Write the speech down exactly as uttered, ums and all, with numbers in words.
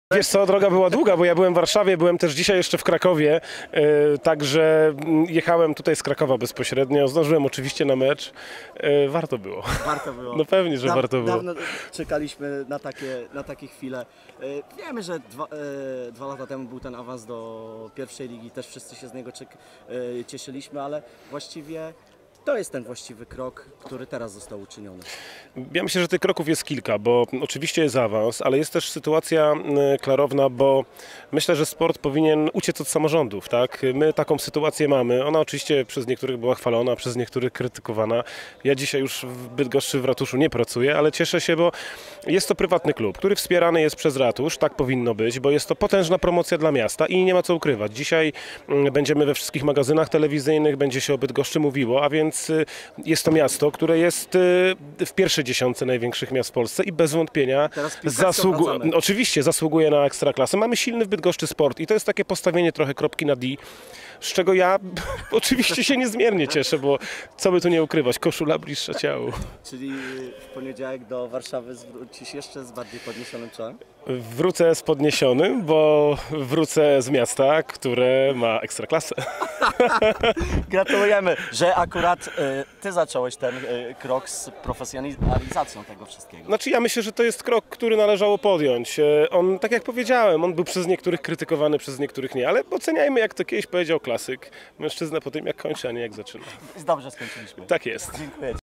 Wiesz co, droga była długa, bo ja byłem w Warszawie, byłem też dzisiaj jeszcze w Krakowie, yy, także jechałem tutaj z Krakowa bezpośrednio, zdążyłem oczywiście na mecz, yy, warto było. Warto było. No pewnie, że Da, warto było. Dawno czekaliśmy na takie, na takie chwile. Yy, wiemy, że dwa, yy, dwa lata temu był ten awans do pierwszej ligi, też wszyscy się z niego czek, yy, cieszyliśmy, ale właściwie to jest ten właściwy krok, który teraz został uczyniony. Ja myślę, że tych kroków jest kilka, bo oczywiście jest awans, ale jest też sytuacja y, klarowna, bo myślę, że sport powinien uciec od samorządów, tak? My taką sytuację mamy. Ona oczywiście przez niektórych była chwalona, przez niektórych krytykowana. Ja dzisiaj już w Bydgoszczy, w ratuszu nie pracuję, ale cieszę się, bo jest to prywatny klub, który wspierany jest przez ratusz, tak powinno być, bo jest to potężna promocja dla miasta i nie ma co ukrywać. Dzisiaj y, będziemy we wszystkich magazynach telewizyjnych, będzie się o Bydgoszczy mówiło, a więc y, jest to miasto, które jest y, w pierwszej dziesiątce największych miast w Polsce i bez wątpienia zasługuje, oczywiście zasługuje na ekstraklasę. Mamy silny w Bydgoszczy sport i to jest takie postawienie trochę kropki na D, z czego ja oczywiście się niezmiernie cieszę, bo co by tu nie ukrywać, koszula bliższa ciału. Czyli w poniedziałek do Warszawy zwrócisz jeszcze z bardziej podniesionym czołem? Wrócę z podniesionym, bo wrócę z miasta, które ma ekstraklasę. Gratulujemy, że akurat y, ty zacząłeś ten y, krok z profesjonalizacją tego wszystkiego. Znaczy ja myślę, że to jest krok, który należało podjąć. E, On, tak jak powiedziałem, on był przez niektórych krytykowany, przez niektórych nie, ale oceniajmy, jak to kiedyś powiedział klasyk. Mężczyzna po tym, jak kończy, a nie jak zaczyna. Dobrze skończyliśmy. Tak jest. Dziękuję ci.